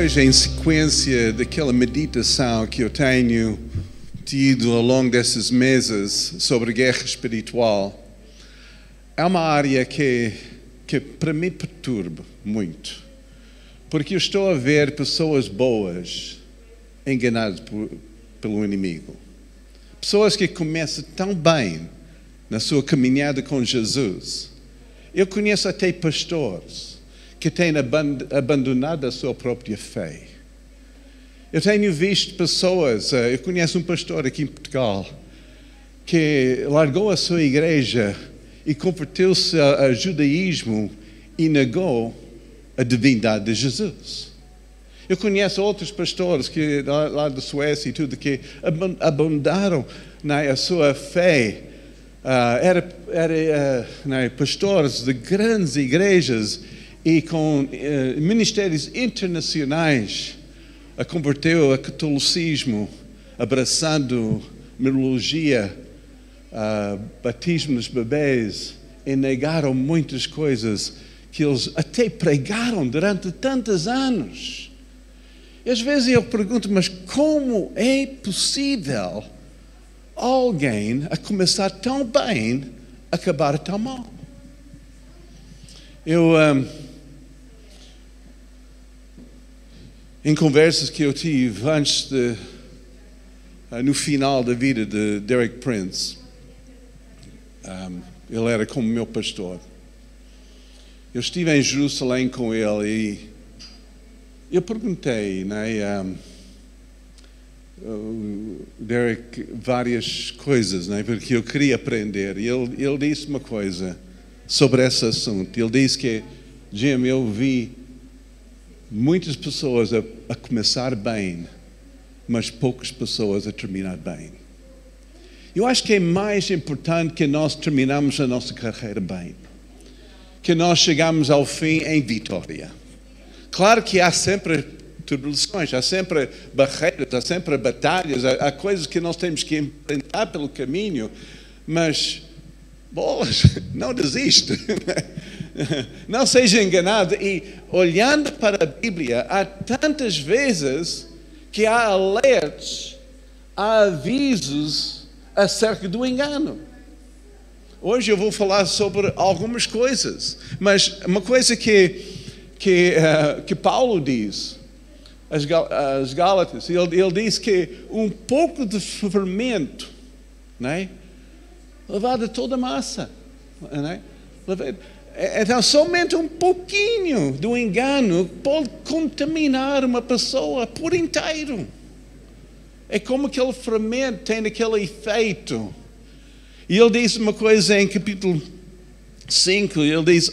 hoje, em sequência daquela meditação que eu tenho tido ao longo desses meses sobre guerra espiritual, é uma área que para mim perturba muito, porque eu estou a ver pessoas boas enganadas pelo inimigo. Pessoas que começam tão bem na sua caminhada com Jesus. Eu conheço até pastores que têm abandonado a sua própria fé. Eu tenho visto pessoas, eu conheço um pastor aqui em Portugal, que largou a sua igreja e converteu-se ao judaísmo e negou a divindade de Jesus. Eu conheço outros pastores que lá da Suécia e tudo, que abandonaram a sua fé. Pastores de grandes igrejas e com ministérios internacionais a converteu ao catolicismo, abraçando mirologia, batismo dos bebês, e negaram muitas coisas que eles até pregaram durante tantos anos. E às vezes eu pergunto, mas como é possível alguém a começar tão bem, acabar tão mal? Em conversas que eu tive no final da vida de Derek Prince, ele era como meu pastor. Eu estive em Jerusalém com ele e eu perguntei, Derek, várias coisas, porque eu queria aprender. E ele disse uma coisa sobre esse assunto. Ele disse que, Jim, eu vi muitas pessoas a começar bem, mas poucas pessoas a terminar bem. Eu acho que é mais importante que nós terminamos a nossa carreira bem, que nós chegamos ao fim em vitória. Claro que há sempre tribulações, há sempre barreiras, há sempre batalhas, há coisas que nós temos que enfrentar pelo caminho, mas, bolas, não desista. Não seja enganado. E olhando para a Bíblia, há tantas vezes que há alertas, há avisos acerca do engano. Hoje eu vou falar sobre algumas coisas, mas uma coisa que Paulo diz às Gálatas, ele diz que um pouco de fermento, levado a toda a massa, então somente um pouquinho do engano pode contaminar uma pessoa por inteiro. É como aquele fermento tem aquele efeito. E ele diz uma coisa em capítulo 5, ele diz: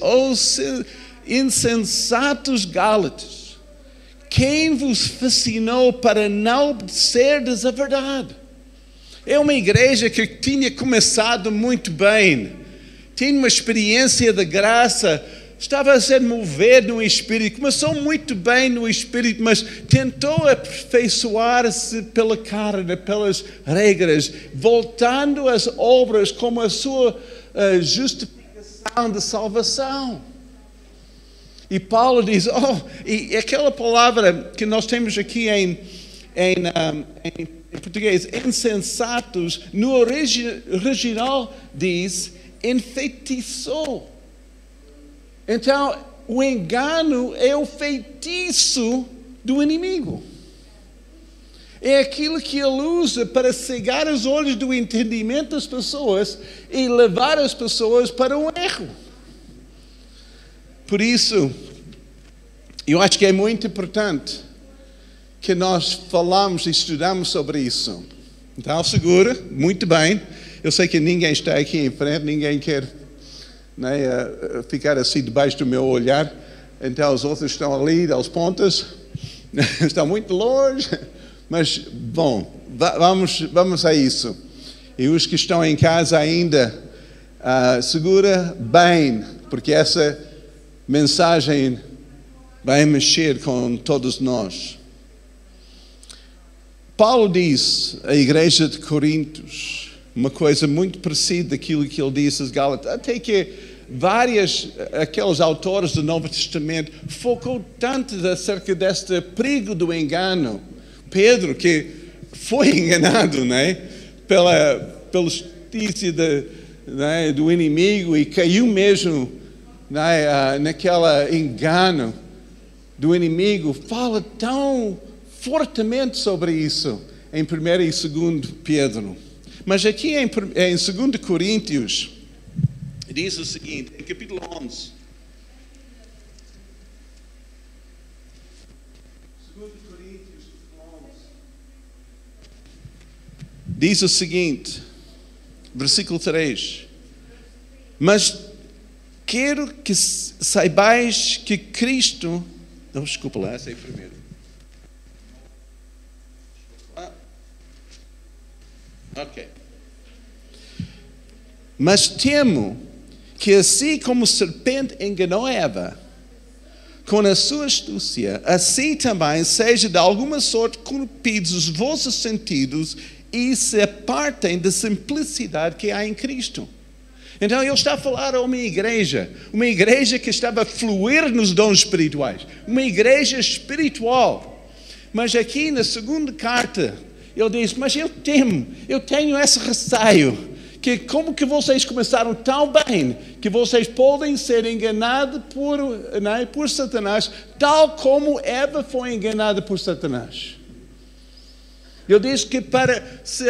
insensatos Gálatas, quem vos fascinou para não obedecerdes a verdade? É uma igreja que tinha começado muito bem, tinha uma experiência de graça, estava a ser movido no Espírito, começou muito bem no Espírito, mas tentou aperfeiçoar-se pela carne, pelas regras, voltando às obras como a sua justificação de salvação. E Paulo diz, e aquela palavra que nós temos aqui em português, insensatos, no original diz, enfeitiçou. Então, o engano é o feitiço do inimigo. É aquilo que ele usa para cegar os olhos do entendimento das pessoas e levar as pessoas para um erro. Por isso, eu acho que é muito importante que nós falamos e estudamos sobre isso. Então, segura, muito bem. Eu sei que ninguém está aqui em frente, ninguém quer ficar assim debaixo do meu olhar. Então, os outros estão ali, aos pontas, estão muito longe. Mas, bom, vamos a isso. E os que estão em casa ainda, segura bem, porque essa mensagem vai mexer com todos nós. Paulo diz à igreja de Corintos uma coisa muito parecida daquilo que ele disse aos Gálatas, até que aqueles autores do Novo Testamento focou tanto acerca deste perigo do engano. Pedro, que foi enganado, né, pela justiça do inimigo e caiu mesmo, né, naquele engano do inimigo, fala tão fortemente sobre isso em 1 e 2 Pedro. Mas aqui em 2 Coríntios, diz o seguinte, em capítulo 11. 2 Coríntios 11. Diz o seguinte, versículo 3. Mas quero que saibais que Cristo... Não, desculpa lá, essa aí primeiro. Ok. Mas temo que assim como o serpente enganou Eva, com a sua astúcia, assim também seja de alguma sorte corrompidos os vossos sentidos e se apartem da simplicidade que há em Cristo. Então ele está a falar a uma igreja que estava a fluir nos dons espirituais, uma igreja espiritual. Mas aqui na segunda carta, ele diz, mas eu tenho esse receio, que como que vocês começaram tão bem, que vocês podem ser enganados por Satanás, tal como Eva foi enganada por Satanás. Ele diz que para se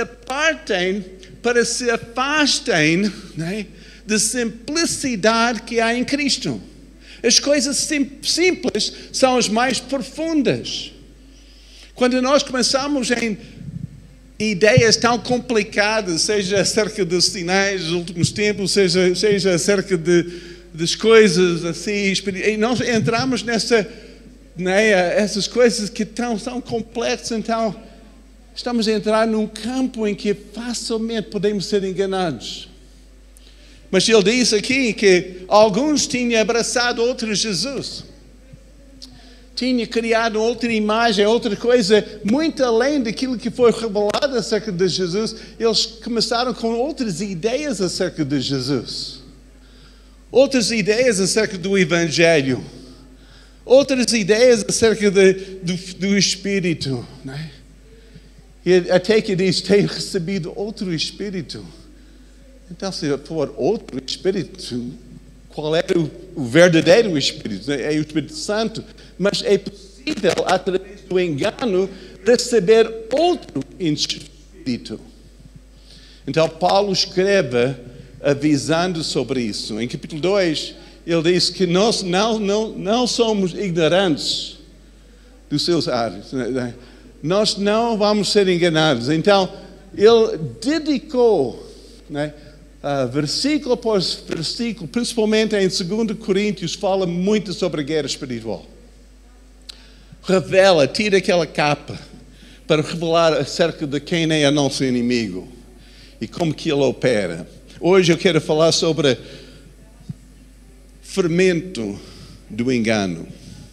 afastem, né, da simplicidade que há em Cristo. As coisas simples são as mais profundas. Quando nós começamos em ideias tão complicadas, seja acerca dos sinais dos últimos tempos, seja acerca das coisas assim, e nós entramos essas coisas que são complexas, então estamos a entrar num campo em que facilmente podemos ser enganados. Mas ele diz aqui que alguns tinham abraçado outro Jesus. Tinha criado outra imagem, outra coisa, muito além daquilo que foi revelado acerca de Jesus. Eles começaram com outras ideias acerca de Jesus. Outras ideias acerca do Evangelho. Outras ideias acerca do Espírito. Né? E até que diz, tem recebido outro Espírito. Então, se for outro Espírito, qual é o verdadeiro Espírito? É o Espírito Santo. Mas é possível, através do engano, receber outro Espírito. Então, Paulo escreve avisando sobre isso. Em capítulo 2, ele diz que nós não somos ignorantes dos seus atos. Nós não vamos ser enganados. Então, ele dedicou, né, versículo após versículo, principalmente em 2 Coríntios, fala muito sobre a guerra espiritual. Revela, tira aquela capa para revelar acerca de quem é o nosso inimigo e como que ele opera. Hoje eu quero falar sobre fermento do engano.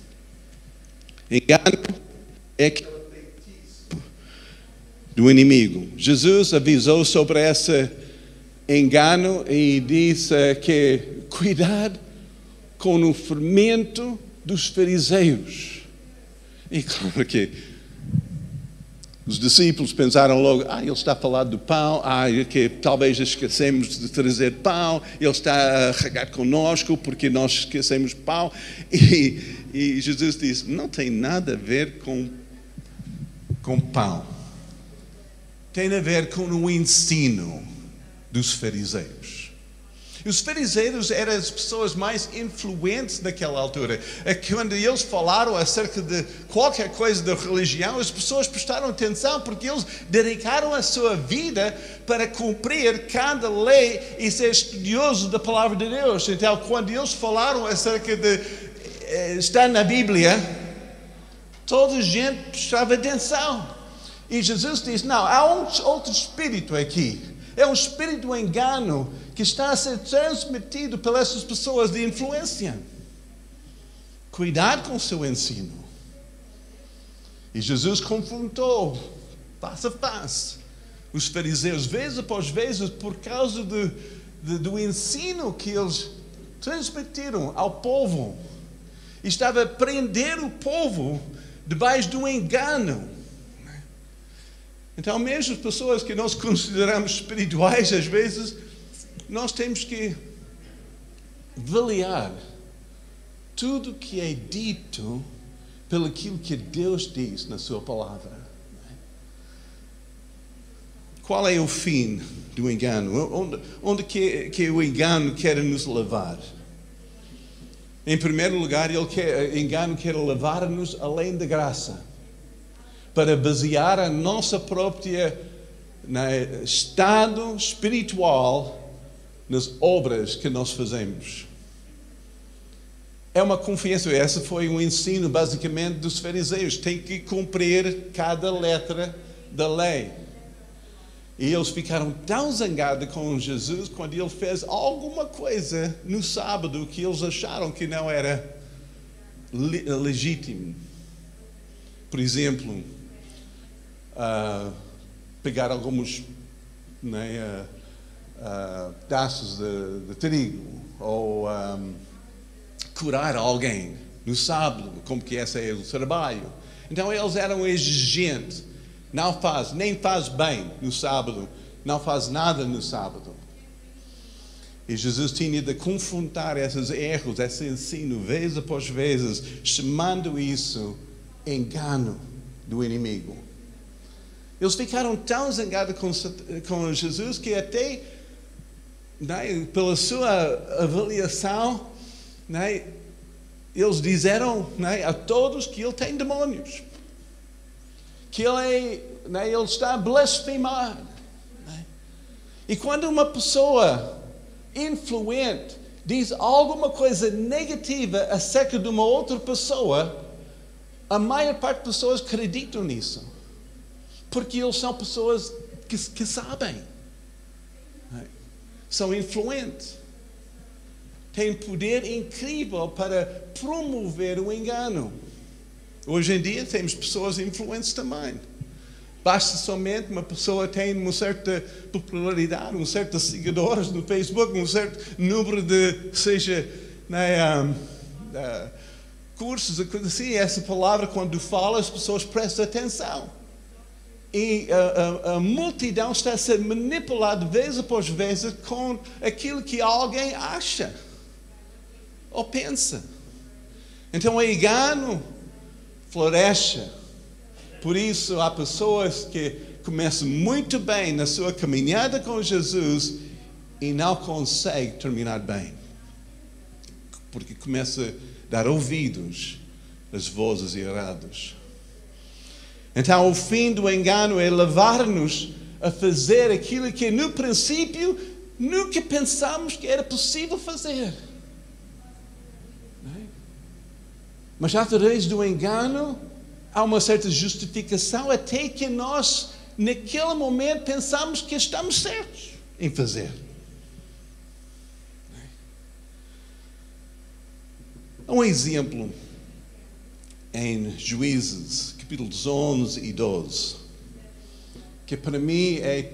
Engano é aquele feitiço do inimigo. Jesus avisou sobre esse engano e disse que cuidado com o fermento dos fariseus. E claro que os discípulos pensaram logo, ele está a falar do pão, que talvez esquecemos de trazer pão, ele está a regar conosco porque nós esquecemos pão. E Jesus disse, não tem nada a ver com pão. Tem a ver com o ensino dos fariseus. Os fariseus eram as pessoas mais influentes naquela altura. Quando eles falaram acerca de qualquer coisa da religião, as pessoas prestaram atenção porque eles dedicaram a sua vida para cumprir cada lei e ser estudioso da palavra de Deus. Então, quando eles falaram acerca de estar na Bíblia, toda a gente prestava atenção. E Jesus disse, não, há outro espírito aqui. É um espírito do engano que está a ser transmitido pelas pessoas de influência. Cuidado com o seu ensino. E Jesus confrontou, face a face, os fariseus, vez após vez, por causa do ensino que eles transmitiram ao povo. E estava a prender o povo debaixo de um engano. Então, mesmo as pessoas que nós consideramos espirituais, às vezes, nós temos que avaliar tudo que é dito pelo aquilo que Deus diz na sua palavra. Qual é o fim do engano? Onde que o engano quer nos levar? Em primeiro lugar, o engano quer levar-nos além da graça, para basear a nossa própria estado espiritual nas obras que nós fazemos. É uma confiança. Esse foi um ensino, basicamente, dos fariseus. Tem que cumprir cada letra da lei. E eles ficaram tão zangados com Jesus quando ele fez alguma coisa no sábado que eles acharam que não era legítimo. Por exemplo, pegar alguns pedaços de trigo ou curar alguém no sábado, como que esse é o trabalho. Então eles eram exigentes. Nem faz bem no sábado, não faz nada no sábado. E Jesus tinha de confrontar esses erros, esse ensino, vez após vez, chamando isso engano do inimigo. Eles ficaram tão zangados com Jesus que até, pela sua avaliação, eles disseram a todos que ele tem demônios. Que ele está a blasfemar. E quando uma pessoa influente diz alguma coisa negativa acerca de uma outra pessoa, a maior parte das pessoas acreditam nisso. Porque eles são pessoas que sabem. São influentes. Têm poder incrível para promover o engano. Hoje em dia temos pessoas influentes também. Basta somente uma pessoa ter uma certa popularidade, um certo seguidores no Facebook, um certo número de, cursos, assim, essa palavra quando fala as pessoas prestam atenção. E a multidão está a ser manipulada vez após vez com aquilo que alguém acha ou pensa. Então o engano floresce. Por isso há pessoas que começam muito bem na sua caminhada com Jesus e não conseguem terminar bem. Porque começa a dar ouvidos às vozes erradas. Então o fim do engano é levar-nos a fazer aquilo que no princípio nunca pensamos que era possível fazer. Mas através do engano há uma certa justificação até que nós, naquele momento, pensamos que estamos certos em fazer. Há um exemplo em Juízes, capítulos 11 e 12, que para mim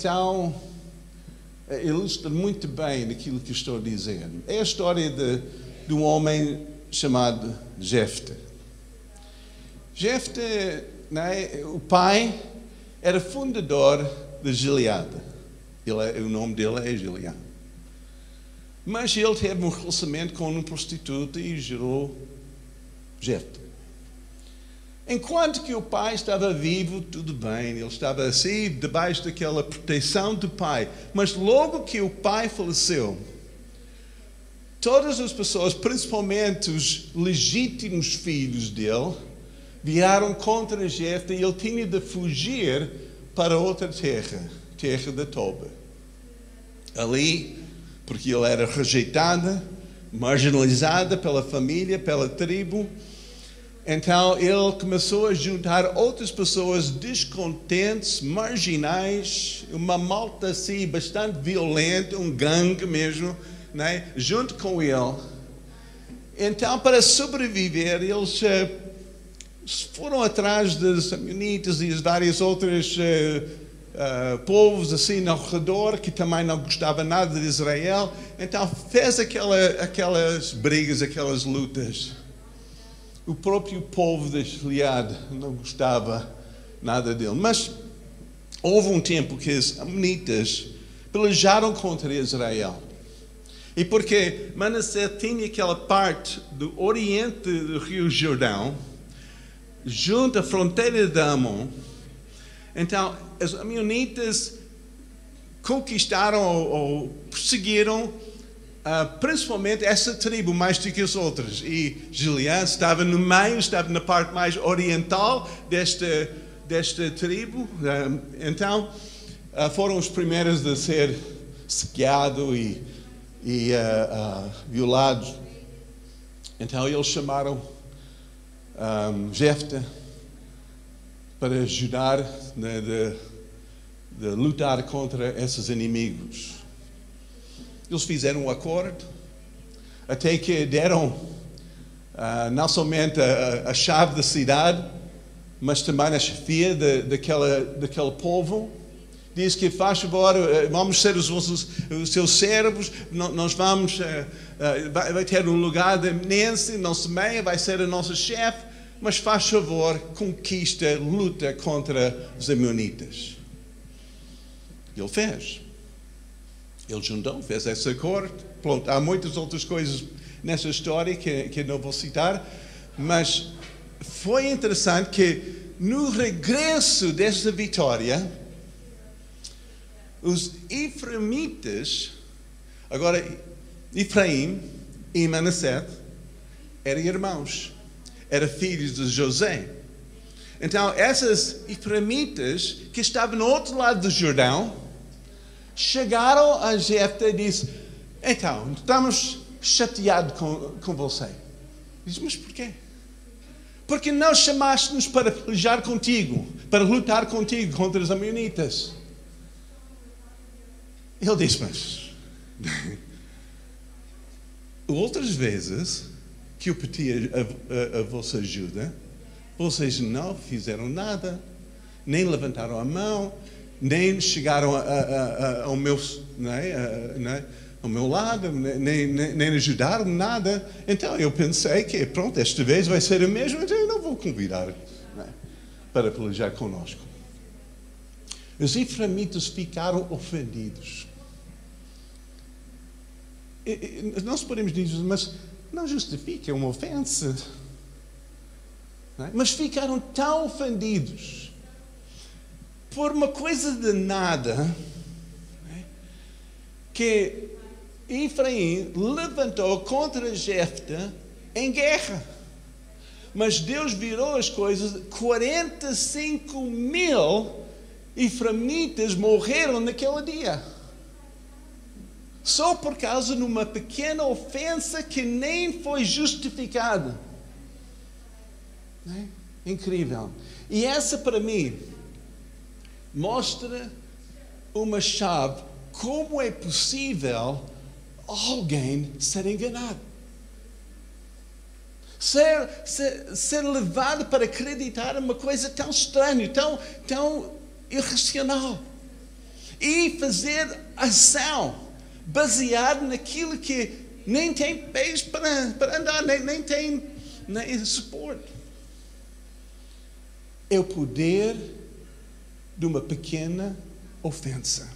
ilustra muito bem aquilo que estou a dizer. É a história de um homem chamado Jefté. Jefté, o pai, era fundador de Gileade. O nome dele é Gileade. Mas ele teve um relacionamento com uma prostituta e gerou Jefté. Enquanto que o pai estava vivo, tudo bem, ele estava assim, debaixo daquela proteção do pai. Mas logo que o pai faleceu, todas as pessoas, principalmente os legítimos filhos dele, vieram contra Jefté e ele tinha de fugir para outra terra de Tob. Ali, porque ele era rejeitado, marginalizado pela família, pela tribo, então ele começou a juntar outras pessoas descontentes, marginais, uma malta assim bastante violenta, um gangue mesmo, junto com ele. Então, para sobreviver, eles foram atrás dos amonitas e as várias outras povos assim ao redor que também não gostavam nada de Israel. Então fez aquelas brigas, aquelas lutas. O próprio povo de Gileade não gostava nada dele. Mas houve um tempo que os amonitas pelejaram contra Israel. E porque Manassés tinha aquela parte do oriente do Rio Jordão, junto à fronteira de Amon, então os amonitas conquistaram ou perseguiram principalmente essa tribo mais do que as outras. E Gileade estava no meio, estava na parte mais oriental desta tribo. Então foram os primeiros a ser saqueados e violados. Então eles chamaram Jefté para ajudar de lutar contra esses inimigos. Eles fizeram um acordo, até que deram não somente a chave da cidade, mas também a chefia daquele povo. Diz que faz favor, vamos ser os seus servos, nós vamos, vai ter um lugar de eminência, não semeia, vai ser a nossa chefe, mas faz favor, conquista, luta contra os amonitas. Ele fez. Ele juntou, fez esse acordo. Pronto, há muitas outras coisas nessa história que não vou citar, mas foi interessante que no regresso dessa vitória, os Efraimitas, agora Efraim e Manassés eram irmãos, eram filhos de José. Então, esses Efraimitas que estavam no outro lado do Jordão, chegaram a Jefté e disse: então, estamos chateados com você. Diz: mas porquê? Porque não chamaste-nos para pelejar contigo, para lutar contigo contra os amonitas. Ele disse: mas outras vezes que eu pedi a vossa ajuda, vocês não fizeram nada, nem levantaram a mão, nem chegaram ao meu, ao meu lado, nem ajudaram nada. Então eu pensei que pronto, esta vez vai ser a mesma, então eu não vou convidar para pelejar conosco. Os efraimitas ficaram ofendidos. Nós podemos dizer, mas não justifica uma ofensa. Mas ficaram tão ofendidos por uma coisa de nada, que Efraim levantou contra Jefté em guerra. Mas Deus virou as coisas. 45.000 efraimitas morreram naquele dia, só por causa de uma pequena ofensa que nem foi justificada. Incrível. E essa, para mim, mostra uma chave. Como é possível alguém ser enganado? Ser levado para acreditar em uma coisa tão estranha, tão irracional. E fazer ação baseada naquilo que nem tem pés para andar, nem tem suporte. É o poder de uma pequena ofensa.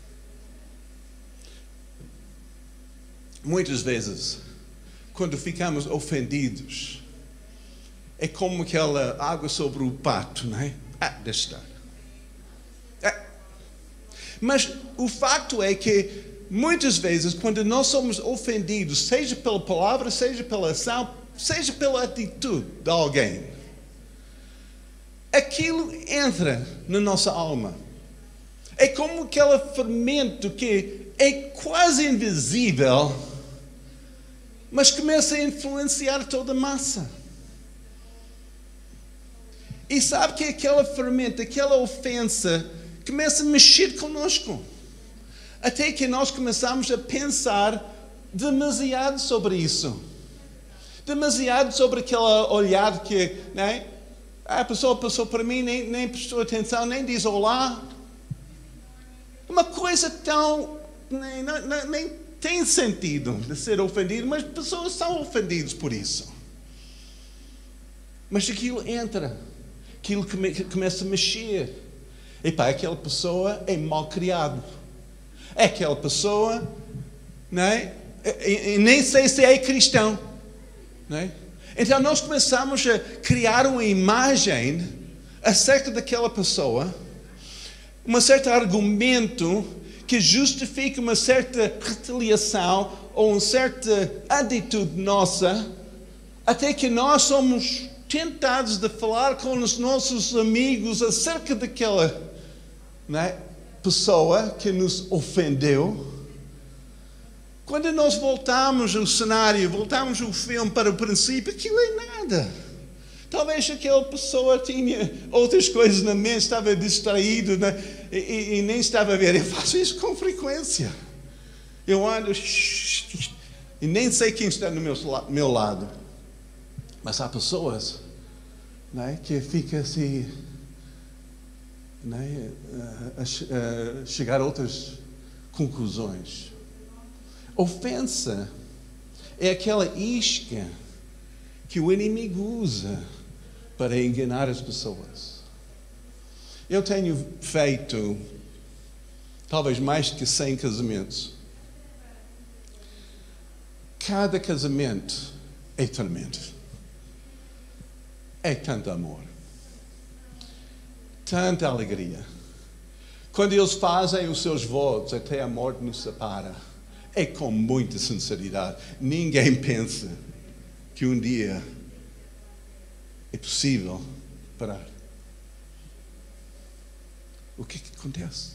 Muitas vezes, quando ficamos ofendidos, é como aquela água sobre o pato, não é? Deixa estar. Mas o facto é que, muitas vezes, quando nós somos ofendidos, seja pela palavra, seja pela ação, seja pela atitude de alguém, aquilo entra na nossa alma. É como aquele fermento que é quase invisível, mas começa a influenciar toda a massa. E sabe que aquela fermento, aquela ofensa, começa a mexer conosco. Até que nós começamos a pensar demasiado sobre isso. Demasiado sobre aquele olhar que, a pessoa passou por mim, nem prestou atenção, nem diz olá. Uma coisa tão... nem tem sentido de ser ofendido, mas pessoas são ofendidas por isso. Mas aquilo entra, aquilo começa a mexer. Epá, aquela pessoa é mal criado. Aquela pessoa, não é? E nem sei se é cristão. Não é? Então nós começamos a criar uma imagem acerca daquela pessoa, um certo argumento que justifica uma certa retaliação ou uma certa atitude nossa, até que nós somos tentados de falar com os nossos amigos acerca daquela, não é, pessoa que nos ofendeu. Quando nós voltamos ao cenário, voltamos o filme para o princípio, aquilo é nada. Talvez aquela pessoa tinha outras coisas na mente, estava distraído, né? e nem estava a ver. Eu faço isso com frequência. Eu ando e nem sei quem está no meu lado. Mas há pessoas, né, que ficam assim, né, a chegar a outras conclusões. Ofensa é aquela isca que o inimigo usa para enganar as pessoas. Eu tenho feito talvez mais que 100 casamentos. Cada casamento é tremendo. É tanto amor, tanta alegria. Quando eles fazem os seus votos, até a morte nos separa. É com muita sinceridade. Ninguém pensa que um dia é possível parar. O que acontece?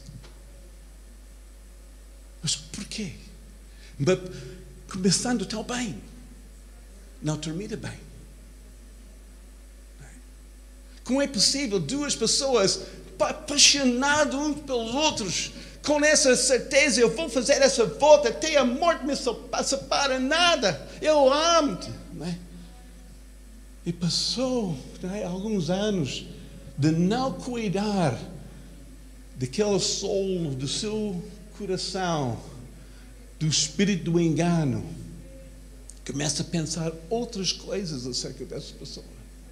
Mas porquê? Começando tão bem, não termina bem. Como é possível duas pessoas apaixonadas uns pelos outros, com essa certeza, eu vou fazer essa volta até a morte me separa, nada, eu amo-te, não é? E passou, não é, alguns anos de não cuidar daquele solo do seu coração, do espírito do engano, começa a pensar outras coisas acerca dessa pessoa.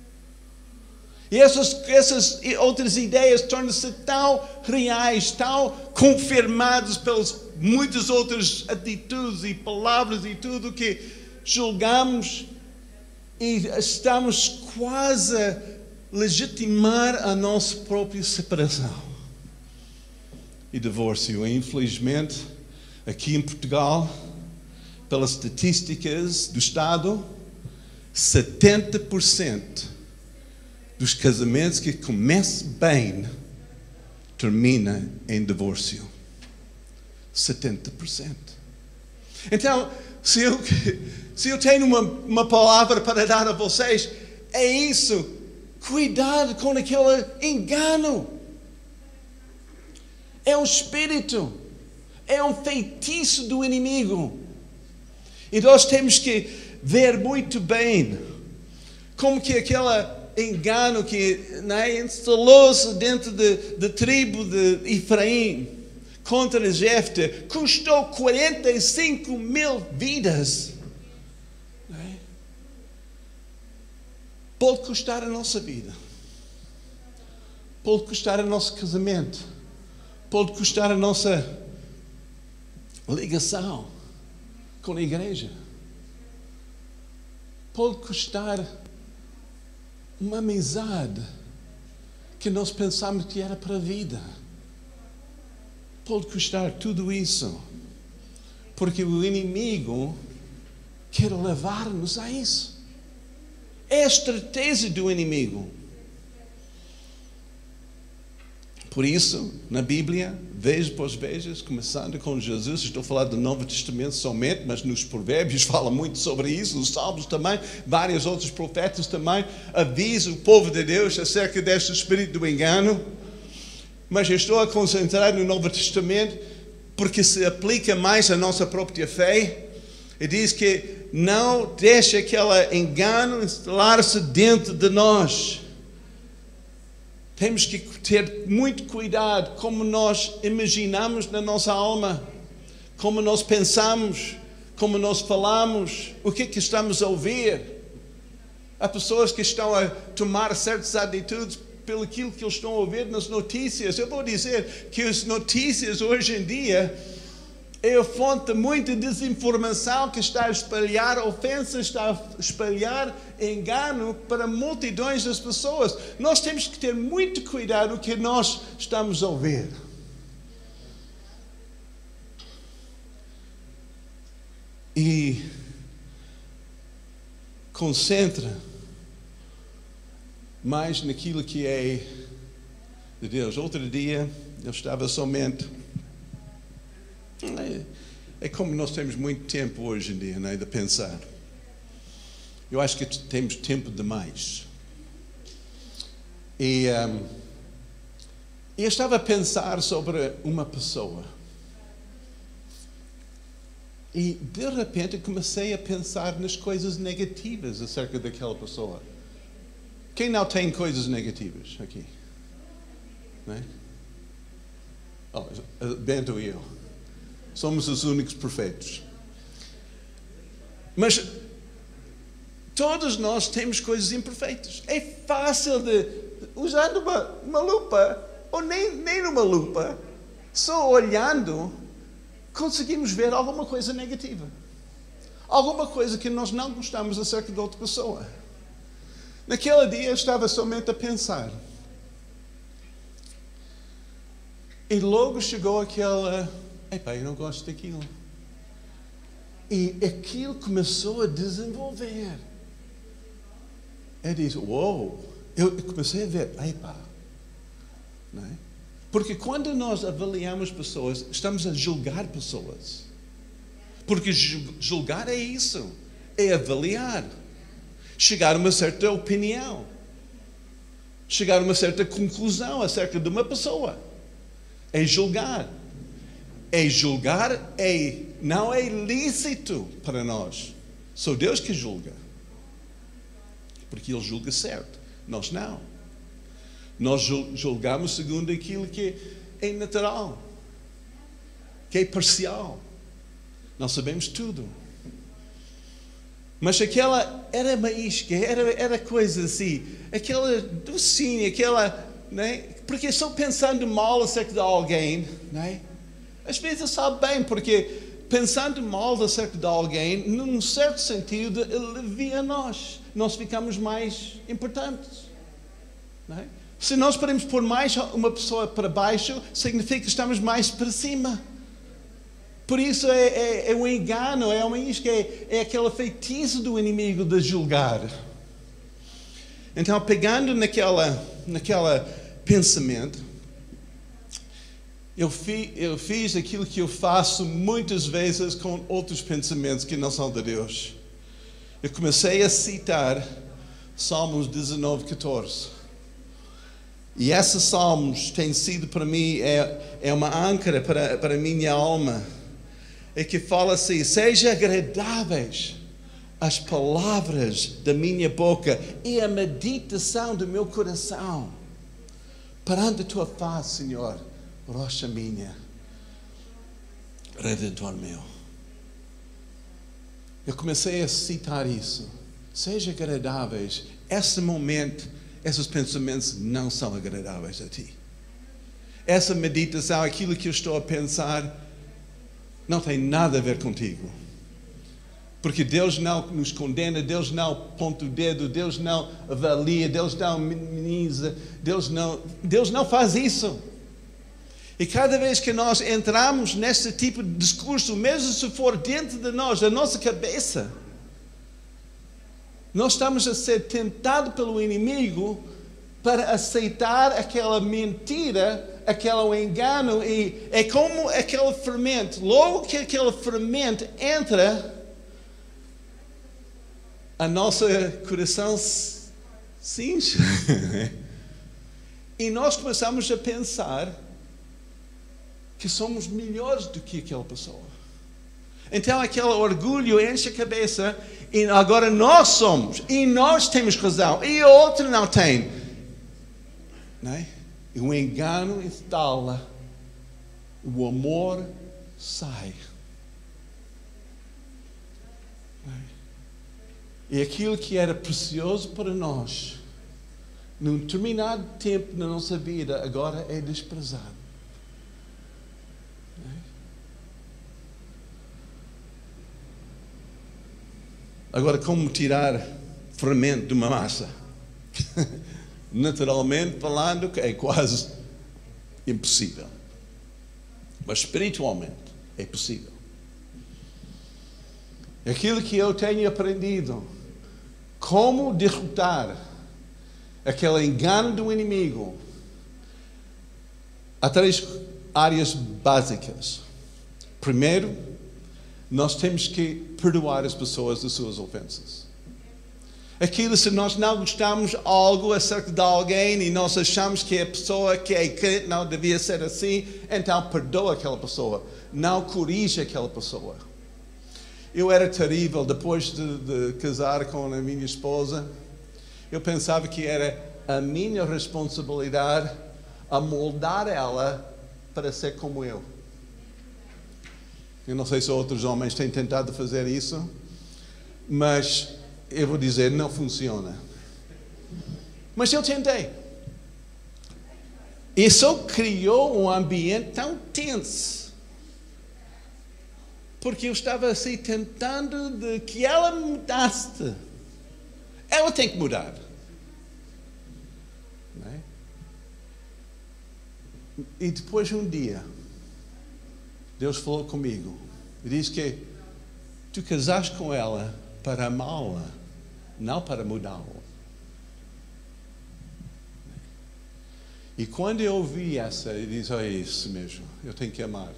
E essas outras ideias tornam-se tão reais, tão confirmadas pelas muitas outras atitudes e palavras e tudo, que julgamos e estamos quase a legitimar a nossa própria separação e divórcio. Infelizmente, aqui em Portugal, pelas estatísticas do Estado, 70% dos casamentos que começam bem termina em divórcio. 70%. Então, se eu tenho uma palavra para dar a vocês, é isso. Cuidado com aquele engano. É um espírito. É um feitiço do inimigo. E nós temos que ver muito bem como que aquela engano que, né, instalou-se dentro da tribo de Efraim contra Jefté, custou 45 mil vidas. Né? Pode custar a nossa vida, pode custar o nosso casamento, pode custar a nossa ligação com a igreja, pode custar uma amizade que nós pensamos que era para a vida. Pode custar tudo isso, porque o inimigo quer levar-nos a isso. É a estratégia do inimigo. Por isso, na Bíblia, vez após vez, começando com Jesus, estou a falar do Novo Testamento somente, mas nos Provérbios fala muito sobre isso, nos Salmos também, vários outros profetas também avisam o povo de Deus acerca deste espírito do engano. Mas eu estou a concentrar no Novo Testamento porque se aplica mais à nossa própria fé. E diz que não deixe aquele engano instalar-se dentro de nós. Temos que ter muito cuidado como nós imaginamos na nossa alma, como nós pensamos, como nós falamos, o que estamos a ouvir. Há pessoas que estão a tomar certas atitudes pelo aquilo que eles estão a ouvir nas notícias. Eu vou dizer que as notícias hoje em dia é a fonte de muita desinformação que está a espalhar ofensas, está a espalhar engano para multidões das pessoas. Nós temos que ter muito cuidado com o que nós estamos a ouvir. E concentra mais naquilo que é de Deus. Outro dia eu estava somente... É como nós temos muito tempo hoje em dia, né, de pensar. Eu acho que temos tempo demais. E eu estava a pensar sobre uma pessoa. E de repente comecei a pensar nas coisas negativas acerca daquela pessoa. Quem não tem coisas negativas aqui? Né? Oh, Bento e eu. Somos os únicos perfeitos. Mas todos nós temos coisas imperfeitas. É fácil de, usando uma lupa, ou nem uma lupa, só olhando, conseguimos ver alguma coisa negativa. Alguma coisa que nós não gostamos acerca de outra pessoa. Naquele dia eu estava somente a pensar. E logo chegou aquela... Epá, eu não gosto daquilo. E aquilo começou a desenvolver. Eu disse, uou. Eu comecei a ver, epá. Não é? Porque quando nós avaliamos pessoas, estamos a julgar pessoas. Porque julgar é isso. É avaliar. Chegar a uma certa opinião. Chegar a uma certa conclusão acerca de uma pessoa. É julgar. É julgar, não é lícito para nós. Só Deus que julga. Porque Ele julga certo. Nós não. Nós julgamos segundo aquilo que é natural. Que é parcial. Nós sabemos tudo. Mas aquela era maísca, era coisa assim. Aquela docinha, aquela... Né? Porque só pensando mal acerca de alguém... Né? Às vezes sabe bem, porque pensando mal acerca de alguém, num certo sentido, alivia nós. Nós ficamos mais importantes. Não é? Se nós podemos pôr mais uma pessoa para baixo, significa que estamos mais para cima. Por isso é um engano, é uma isca, é aquele feitiço do inimigo de julgar. Então, pegando naquela pensamento, eu fiz aquilo que eu faço muitas vezes com outros pensamentos que não são de Deus. Eu comecei a citar Salmos 19:14. E esses salmos têm sido para mim, é uma âncora para a minha alma. É que fala assim, seja agradáveis as palavras da minha boca e a meditação do meu coração perante a tua face, Senhor. Rocha minha, Redentor meu. Eu comecei a citar isso. Seja agradáveis. Esse momento, esses pensamentos não são agradáveis a ti. Essa meditação, aquilo que eu estou a pensar, não tem nada a ver contigo. Porque Deus não nos condena, Deus não aponta o dedo, Deus não avalia, Deus não minimiza, Deus não faz isso. E cada vez que nós entramos nesse tipo de discurso, mesmo se for dentro de nós, da nossa cabeça, nós estamos a ser tentados pelo inimigo para aceitar aquela mentira, aquele engano, e é como aquele fermento. Logo que aquele fermento entra, a nosso coração cinge. E nós começamos a pensar que somos melhores do que aquela pessoa. Então aquele orgulho enche a cabeça e agora nós somos, e nós temos razão, e o outro não tem. não é? E o engano instala, o amor sai. Não é? E aquilo que era precioso para nós, num determinado tempo na nossa vida, agora é desprezado. Não é? Agora, como tirar fermento de uma massa? Naturalmente falando, é quase impossível. Mas espiritualmente é possível. Aquilo que eu tenho aprendido, como derrotar aquele engano do inimigo, há 3 áreas básicas. Primeiro, nós temos que perdoar as pessoas das suas ofensas. Aquilo, se nós não gostamos de algo acerca de alguém e nós achamos que a pessoa que é crente não devia ser assim, então perdoa aquela pessoa. Não corrige aquela pessoa. Eu era terrível, depois de casar com a minha esposa, eu pensava que era a minha responsabilidade a moldar ela para ser como eu. Eu não sei se outros homens têm tentado fazer isso, mas eu vou dizer, não funciona. Mas eu tentei. Isso criou um ambiente tão tenso. Porque eu estava assim tentando de que ela mudasse. Ela tem que mudar. Não é? E depois um dia, Deus falou comigo. E disse que tu casaste com ela para amá-la, não para mudá-la. E quando eu ouvi essa, eu disse, é isso mesmo, eu tenho que amar.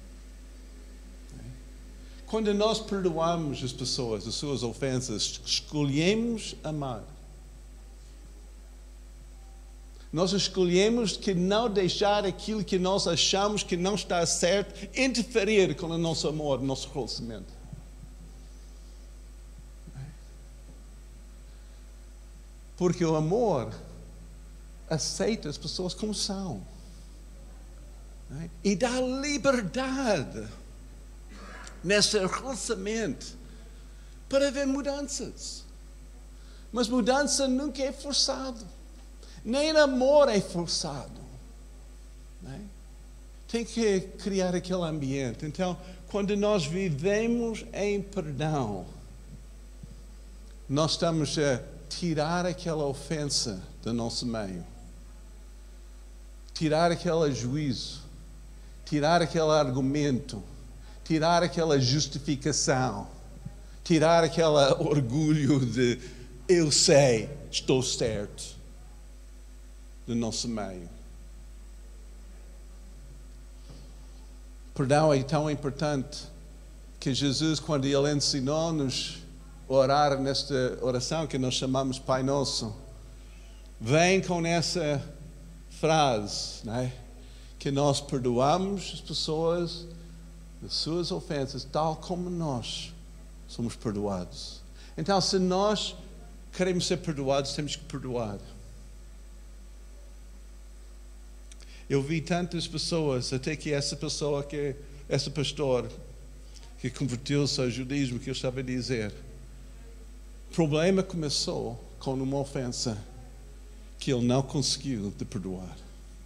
Quando nós perdoamos as pessoas, as suas ofensas, escolhemos amar. Nós escolhemos que não deixar aquilo que nós achamos que não está certo interferir com o nosso amor, o nosso relacionamento. Porque o amor aceita as pessoas como são. E dá liberdade nesse relacionamento para haver mudanças. Mas mudança nunca é forçado. Nem amor é forçado. Tem que criar aquele ambiente. Então, quando nós vivemos em perdão, nós estamos a tirar aquela ofensa do nosso meio. Tirar aquele juízo. Tirar aquele argumento. Tirar aquela justificação. Tirar aquele orgulho de eu sei, estou certo. Do nosso meio. Perdão é tão importante que Jesus, quando Ele ensinou-nos a orar nesta oração que nós chamamos Pai Nosso, vem com essa frase, não é? Que nós perdoamos as pessoas das suas ofensas, tal como nós somos perdoados. Então, se nós queremos ser perdoados, temos que perdoar. Eu vi tantas pessoas, até que essa pessoa, esse pastor, que converteu-se ao judaísmo, que eu estava a dizer, o problema começou com uma ofensa que ele não conseguiu de perdoar.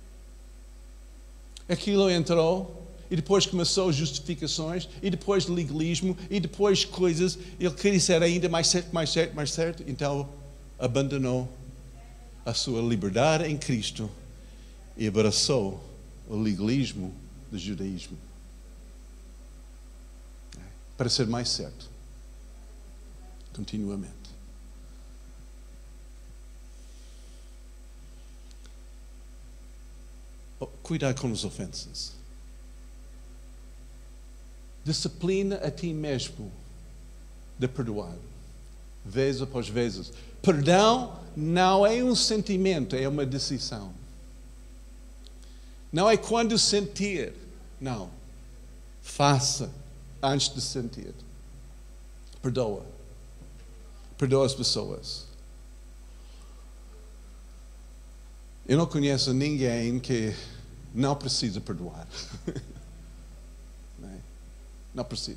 Aquilo entrou, e depois começou justificações, e depois legalismo, e depois coisas, ele queria ser ainda mais certo, então abandonou a sua liberdade em Cristo e abraçou o legalismo do judaísmo. Para ser mais certo. Continuamente. Cuidado com as ofensas. Disciplina a ti mesmo de perdoar. Vez após vezes. Perdão não é um sentimento, é uma decisão. Não é quando sentir. Não. Faça antes de sentir. Perdoa. Perdoa as pessoas. Eu não conheço ninguém que não precisa perdoar. Não precisa.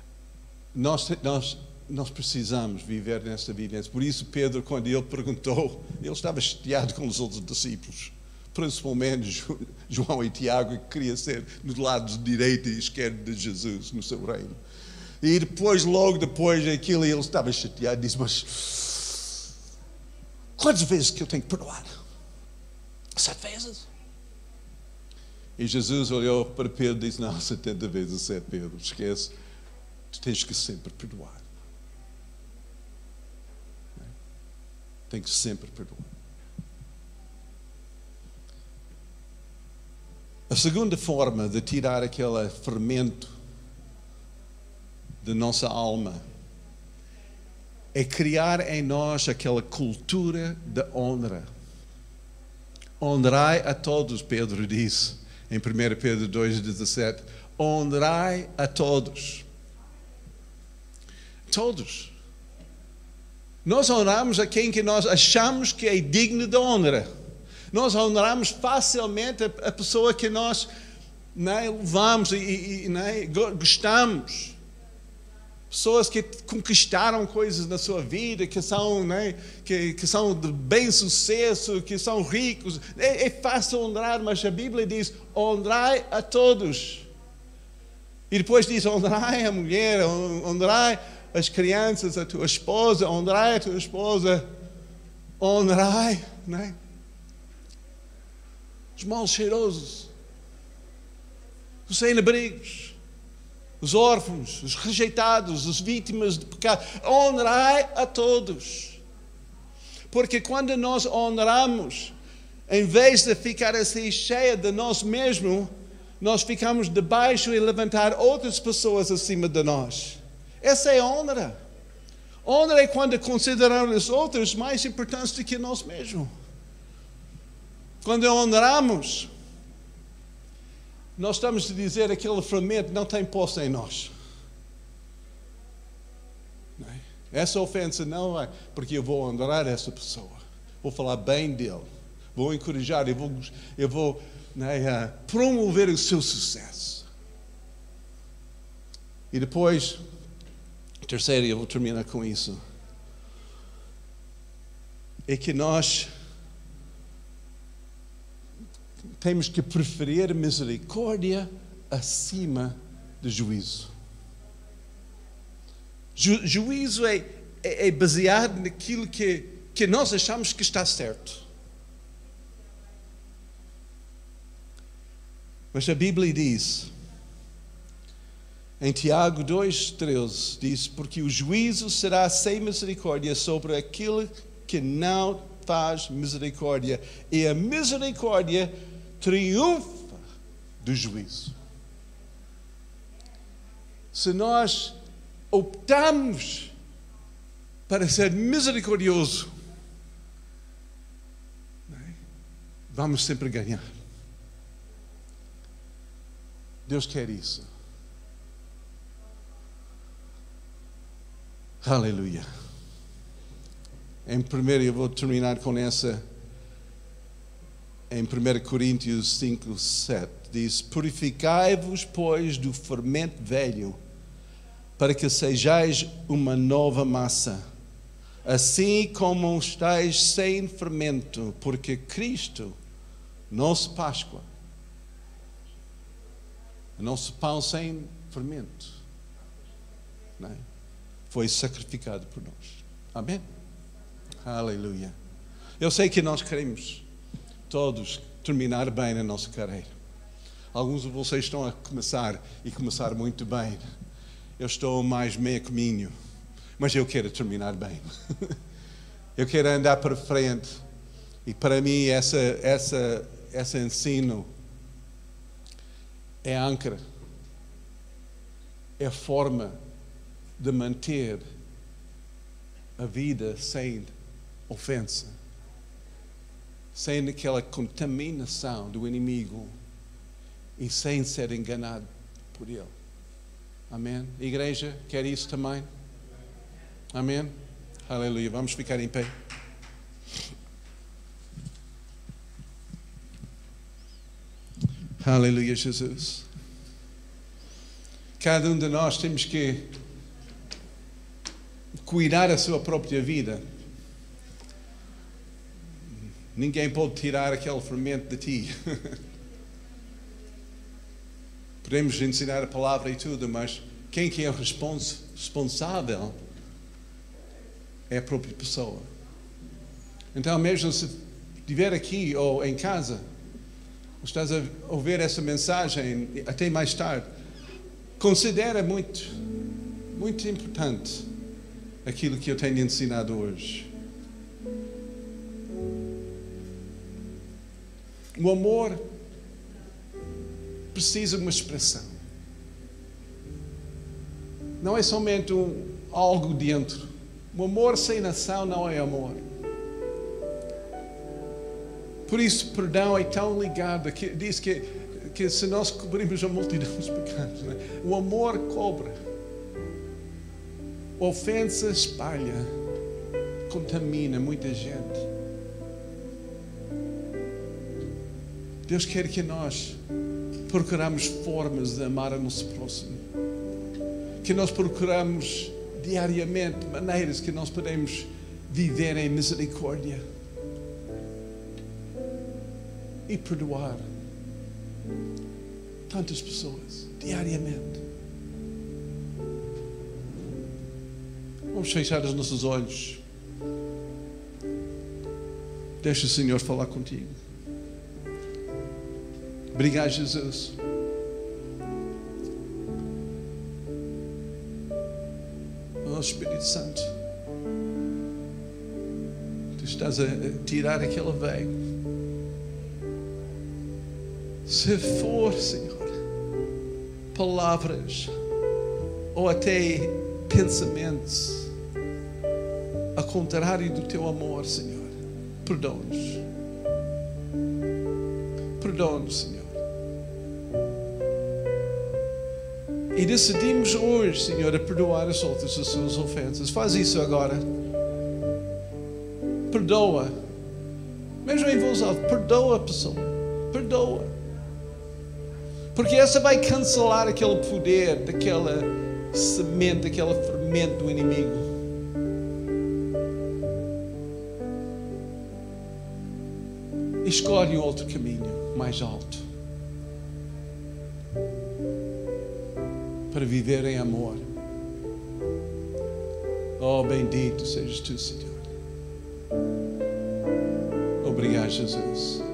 Nós precisamos viver nesta vivência. Por isso, Pedro, quando ele perguntou, ele estava chateado com os outros discípulos, principalmente João e Tiago, que queria ser do lado direito e esquerdo de Jesus no seu reino. E depois, logo depois daquilo, ele estava chateado e disse: mas quantas vezes que eu tenho que perdoar? 7 vezes? E Jesus olhou para Pedro e disse: não, 70 vezes 7, Pedro, esquece. Tu tens que sempre perdoar. Tem que sempre perdoar. A segunda forma de tirar aquele fermento da nossa alma é criar em nós aquela cultura de honra. Honrai a todos, Pedro disse em 1 Pedro 2,17. Honrai a todos. Todos. Nós honramos a quem que nós achamos que é digno de honra. Nós honramos facilmente a pessoa que nós levamos e gostamos. Pessoas que conquistaram coisas na sua vida, que são, que são de bem sucesso, que são ricos. É fácil honrar, mas a Bíblia diz: honrai a todos. E depois diz: honrai a mulher, honrai as crianças, a tua esposa, honrai a tua esposa, honrai, os mal cheirosos, os sem-abrigos, os órfãos, os rejeitados, as vítimas de pecado. Honrai a todos. Porque quando nós honramos, em vez de ficar assim cheia de nós mesmos, nós ficamos debaixo e levantar outras pessoas acima de nós. Essa é a honra. Honra é quando consideramos os outros mais importantes do que nós mesmos. Quando honramos, nós estamos a dizer: aquele fermento não tem posse em nós. Essa ofensa não é porque eu vou honrar essa pessoa. Vou falar bem dele. Vou encorajar, eu vou promover o seu sucesso. E depois, terceiro, eu vou terminar com isso, é que nós temos que preferir misericórdia acima de juízo. Juízo é baseado naquilo que nós achamos que está certo. Mas a Bíblia diz, em Tiago 2,13, diz: porque o juízo será sem misericórdia sobre aquele que não faz misericórdia, e a misericórdia triunfa do juízo. Se nós optamos para ser misericordioso, vamos sempre ganhar. Deus quer isso. Aleluia. Em primeiro, eu vou terminar com essa. Em 1 Coríntios 5, 7, diz: purificai-vos, pois, do fermento velho, para que sejais uma nova massa, assim como estáis sem fermento, porque Cristo, nosso Páscoa, nosso pão sem fermento, foi sacrificado por nós. Amém? Aleluia. Eu sei que nós queremos todos terminar bem na nossa carreira. Alguns de vocês estão a começar muito bem. Eu estou mais meio caminho, mas eu quero terminar bem. Eu quero andar para frente. E para mim esse ensino é a âncora, é a forma de manter a vida sem ofensa, sem aquela contaminação do inimigo e sem ser enganado por ele. Amém? A igreja quer isso também? Amém? Aleluia. Vamos ficar em pé. Aleluia, Jesus. Cada um de nós temos que cuidar da sua própria vida. Ninguém pode tirar aquele fermento de ti. Podemos ensinar a palavra e tudo, mas quem que é o responsável é a própria pessoa. Então, mesmo se estiver aqui ou em casa, estás a ouvir essa mensagem até mais tarde, considera muito importante aquilo que eu tenho ensinado hoje. O amor precisa de uma expressão. Não é somente algo dentro. O amor sem ação não é amor. Por isso, perdão é tão ligado. Diz que se nós cobrimos a multidão dos pecados, né? O amor cobre. A ofensa espalha, contamina muita gente. Deus quer que nós procuramos formas de amar o nosso próximo. Que nós procuramos diariamente maneiras que nós podemos viver em misericórdia. E perdoar tantas pessoas diariamente. Vamos fechar os nossos olhos. Deixa o Senhor falar contigo. Obrigado, Jesus. Oh, Espírito Santo, Tu estás a tirar aquele véu. Se for, Senhor, palavras ou até pensamentos ao contrário do Teu amor, Senhor, perdoa-nos. Perdoa-nos, Senhor. E decidimos hoje, Senhor, a perdoar as outras as suas ofensas. Faz isso agora. Perdoa. Mesmo em voz alta, perdoa a pessoa. Perdoa. Porque essa vai cancelar aquele poder, daquela semente, daquele fermento do inimigo. Escolhe um outro caminho mais alto. Para viver em amor. Oh, bendito sejas Tu, Senhor. Obrigado, Jesus.